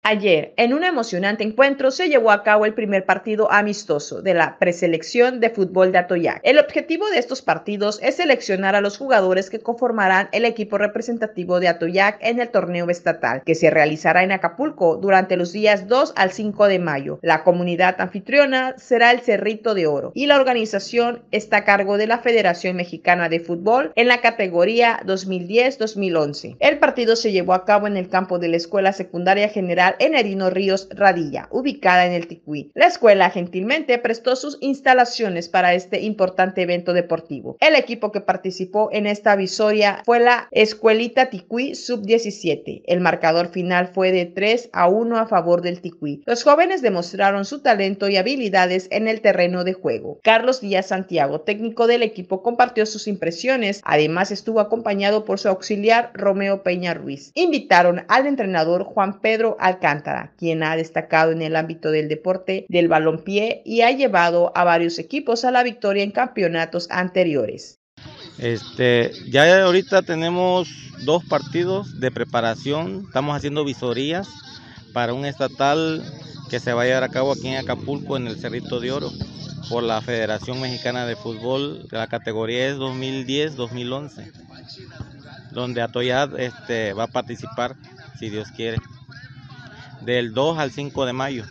Ayer, en un emocionante encuentro, se llevó a cabo el primer partido amistoso de la preselección de fútbol de Atoyac. El objetivo de estos partidos es seleccionar a los jugadores que conformarán el equipo representativo de Atoyac en el torneo estatal, que se realizará en Acapulco durante los días 2 al 5 de mayo. La comunidad anfitriona será el Cerrito de Oro y la organización está a cargo de la Federación Mexicana de Fútbol en la categoría 2010-2011. El partido se llevó a cabo en el campo de la Escuela Secundaria General Enerino Ríos Radilla, ubicada en el Ticuí. La escuela gentilmente prestó sus instalaciones para este importante evento deportivo. El equipo que participó en esta visoria fue la Escuelita Ticuí Sub-17. El marcador final fue de 3-1 a favor del Ticuí. Los jóvenes demostraron su talento y habilidades en el terreno de juego. Carlos Díaz Santiago, técnico del equipo, compartió sus impresiones. Además, estuvo acompañado por su auxiliar Romeo Peña Ruiz. Invitaron al entrenador Juan Pedro Alcántara, quien ha destacado en el ámbito del deporte del balompié y ha llevado a varios equipos a la victoria en campeonatos anteriores. Ya ahorita tenemos 2 partidos de preparación, estamos haciendo visorías para un estatal que se va a llevar a cabo aquí en Acapulco, en el Cerrito de Oro, por la Federación Mexicana de Fútbol. La categoría es 2010-2011, donde Atoyac va a participar, si Dios quiere, del 2 al 5 de mayo.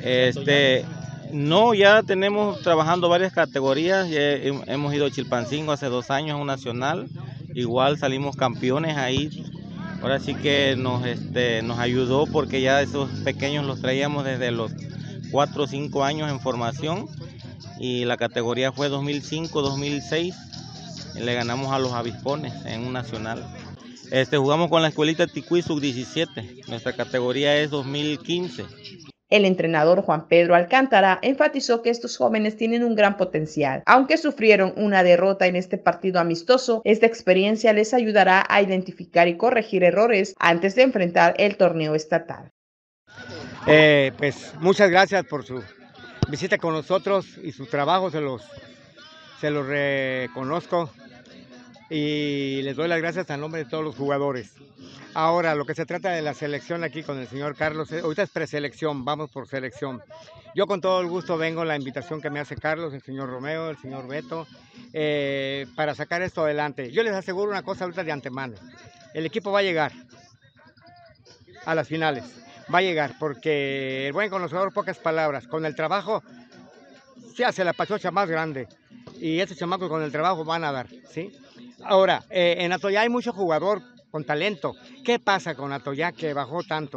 No, ya tenemos trabajando varias categorías. Ya hemos ido a Chilpancingo hace 2 años a un nacional, igual salimos campeones ahí. Ahora sí que nos ayudó porque ya esos pequeños los traíamos desde los 4 o 5 años en formación, y la categoría fue 2005-2006, le ganamos a los Avispones en un nacional. Jugamos con la Escuelita Ticuí Sub-17, nuestra categoría es 2015. El entrenador Juan Pedro Alcántara enfatizó que estos jóvenes tienen un gran potencial. Aunque sufrieron una derrota en este partido amistoso, esta experiencia les ayudará a identificar y corregir errores antes de enfrentar el torneo estatal. Pues muchas gracias por su visita con nosotros y su trabajo, se los reconozco y les doy las gracias a nombre de todos los jugadores. Ahora, lo que se trata de la selección aquí con el señor Carlos, ahorita es preselección, vamos por selección. Yo con todo el gusto vengo a la invitación que me hace Carlos, el señor Romeo, el señor Beto, para sacar esto adelante. Yo les aseguro una cosa ahorita de antemano, el equipo va a llegar a las finales, va a llegar, porque el buen conocedor, pocas palabras, con el trabajo se hace la pachocha más grande, y estos chamacos con el trabajo van a dar, ¿sí? Ahora, en Atoyac hay mucho jugador con talento. ¿Qué pasa con Atoyac que bajó tanto?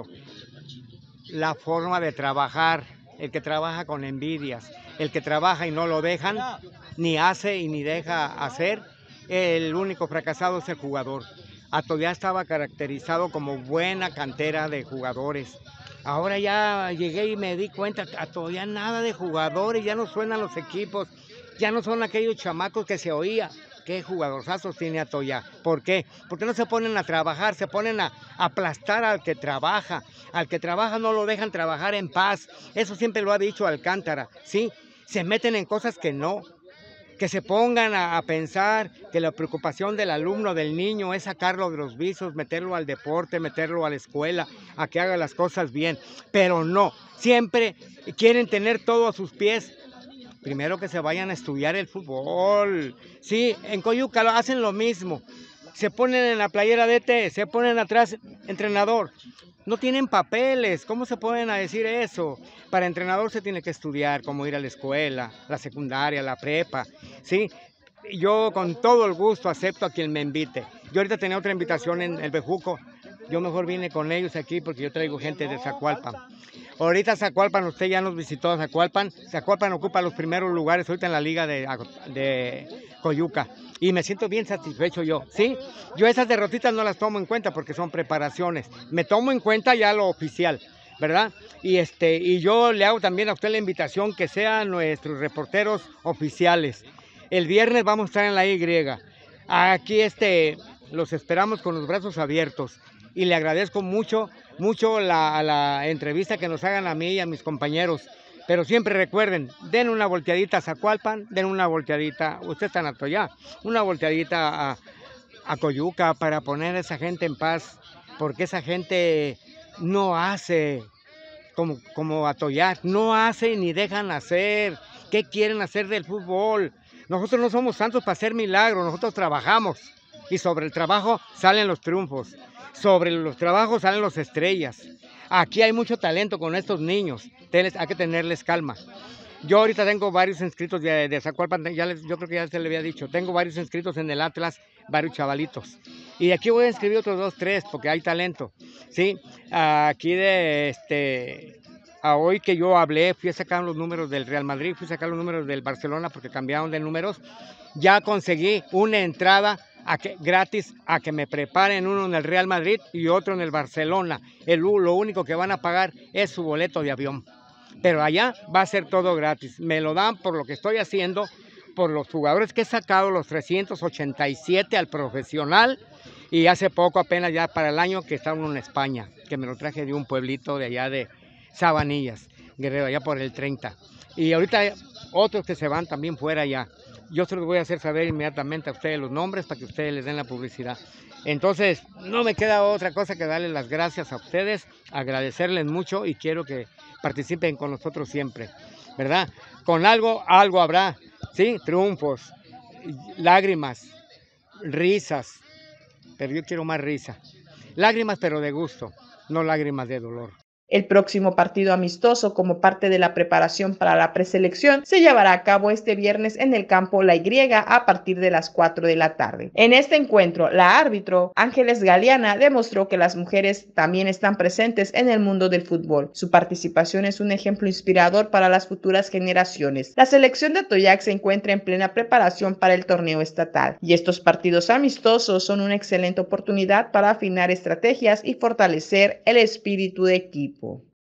La forma de trabajar, el que trabaja con envidias, el que trabaja y no lo dejan, ni hace y ni deja hacer, el único fracasado es el jugador. Atoyac estaba caracterizado como buena cantera de jugadores. Ahora ya llegué y me di cuenta que Atoyac nada de jugadores, ya no suenan los equipos, ya no son aquellos chamacos que se oía. ¿Qué jugadorzazos tiene Atoyac? ¿Por qué? Porque no se ponen a trabajar, se ponen a aplastar al que trabaja. Al que trabaja no lo dejan trabajar en paz. Eso siempre lo ha dicho Alcántara, ¿sí? Se meten en cosas que no. Que se pongan a pensar que la preocupación del alumno, del niño, es sacarlo de los vicios, meterlo al deporte, meterlo a la escuela, a que haga las cosas bien. Pero no, siempre quieren tener todo a sus pies. Primero que se vayan a estudiar el fútbol. Sí, en Coyuca hacen lo mismo. Se ponen en la playera de DT, se ponen atrás entrenador. No tienen papeles, ¿cómo se pueden decir eso? Para entrenador se tiene que estudiar, como ir a la escuela, la secundaria, la prepa, ¿sí? Yo con todo el gusto acepto a quien me invite. Yo ahorita tenía otra invitación en el Bejuco. Yo mejor vine con ellos aquí porque yo traigo gente de Zacualpan. Ahorita Zacualpan, usted ya nos visitó a Zacualpan. Zacualpan ocupa los primeros lugares ahorita en la liga de Coyuca. Y me siento bien satisfecho yo, ¿sí? Yo esas derrotitas no las tomo en cuenta porque son preparaciones. Me tomo en cuenta ya lo oficial, ¿verdad? Y yo le hago también a usted la invitación que sean nuestros reporteros oficiales. El viernes vamos a estar en la Y. Aquí los esperamos con los brazos abiertos. Y le agradezco mucho la entrevista que nos hagan a mí y a mis compañeros. Pero siempre recuerden, den una volteadita a Zacualpan, den una volteadita, usted está en Atoyac, una volteadita a Coyuca para poner a esa gente en paz, porque esa gente no hace como Atoyac, no hacen ni dejan hacer. ¿Qué quieren hacer del fútbol? Nosotros no somos santos para hacer milagros, nosotros trabajamos y sobre el trabajo salen los triunfos, sobre los trabajos salen las estrellas. Aquí hay mucho talento con estos niños, hay que tenerles calma. Yo ahorita tengo varios inscritos de Zacualpan, yo creo que ya se le había dicho, tengo varios inscritos en el Atlas, varios chavalitos. Y aquí voy a inscribir otros 2, 3 porque hay talento, ¿sí? Aquí hoy que yo hablé, fui a sacar los números del Real Madrid, fui a sacar los números del Barcelona porque cambiaron de números. Ya conseguí una entrada gratis a que me preparen uno en el Real Madrid y otro en el Barcelona. Lo único que van a pagar es su boleto de avión. Pero allá va a ser todo gratis. Me lo dan por lo que estoy haciendo, por los jugadores que he sacado, los 387 al profesional. Y hace poco, apenas ya para el año, que estaba uno en España, que me lo traje de un pueblito de allá de Sabanillas, Guerrero, allá por el 30. Y ahorita hay otros que se van también fuera ya. Yo se los voy a hacer saber inmediatamente a ustedes los nombres para que ustedes les den la publicidad. Entonces, no me queda otra cosa que darles las gracias a ustedes, agradecerles mucho y quiero que participen con nosotros siempre, ¿verdad? Con algo habrá, ¿sí? Triunfos, lágrimas, risas, pero yo quiero más risa. Lágrimas pero de gusto, no lágrimas de dolor. El próximo partido amistoso, como parte de la preparación para la preselección, se llevará a cabo este viernes en el campo La Y a partir de las 4 de la tarde. En este encuentro, la árbitro Ángeles Galeana demostró que las mujeres también están presentes en el mundo del fútbol. Su participación es un ejemplo inspirador para las futuras generaciones. La selección de Atoyac se encuentra en plena preparación para el torneo estatal y estos partidos amistosos son una excelente oportunidad para afinar estrategias y fortalecer el espíritu de equipo.